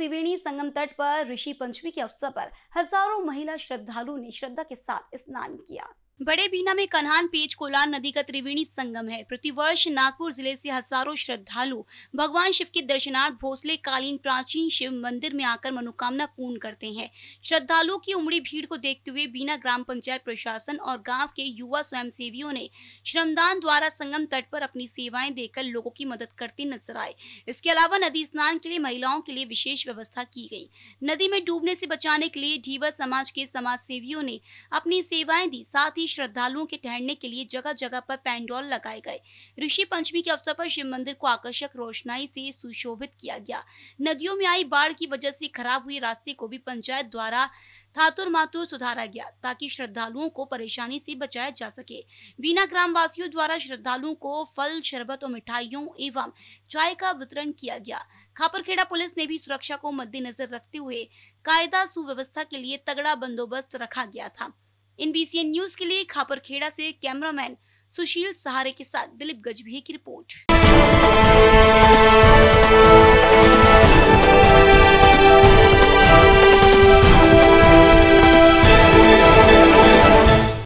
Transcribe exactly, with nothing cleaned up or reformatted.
त्रिवेणी संगम तट पर ऋषि पंचमी के अवसर पर हजारों महिला श्रद्धालुओं ने श्रद्धा के साथ स्नान किया। बड़े बीना में कन्हान पेच कोलान नदी का त्रिवेणी संगम है। प्रतिवर्ष नागपुर जिले से हजारों श्रद्धालु भगवान शिव के दर्शनार्थ भोसले कालीन प्राचीन शिव मंदिर में आकर मनोकामना पूर्ण करते हैं। श्रद्धालुओं की उमड़ी भीड़ को देखते हुए बीना ग्राम पंचायत प्रशासन और गांव के युवा स्वयंसेवियों ने श्रमदान द्वारा संगम तट पर अपनी सेवाएं देकर लोगों की मदद करते नजर आए। इसके अलावा नदी स्नान के लिए महिलाओं के लिए विशेष व्यवस्था की गई। नदी में डूबने से बचाने के लिए ढीवर समाज के समाज सेवियों ने अपनी सेवाएं दी। साथ ही श्रद्धालुओं के ठहरने के लिए जगह जगह पर पैंडोल लगाए गए। ऋषि पंचमी के अवसर पर शिव मंदिर को आकर्षक रोशनाई से सुशोभित किया गया। नदियों में आई बाढ़ की वजह से खराब हुए रास्ते को भी पंचायत द्वारा थातुर मातुर सुधारा गया ताकि श्रद्धालुओं को परेशानी से बचाया जा सके। बीना ग्राम वासियों द्वारा श्रद्धालुओं को फल, शरबत और मिठाइयों एवं चाय का वितरण किया गया। खापरखेड़ा पुलिस ने भी सुरक्षा को मद्देनजर रखते हुए कायदा सुव्यवस्था के लिए तगड़ा बंदोबस्त रखा गया था। एनबीसीएन न्यूज के लिए खापरखेड़ा से कैमरामैन सुशील सहारे के साथ दिलीप गजभिये की रिपोर्ट।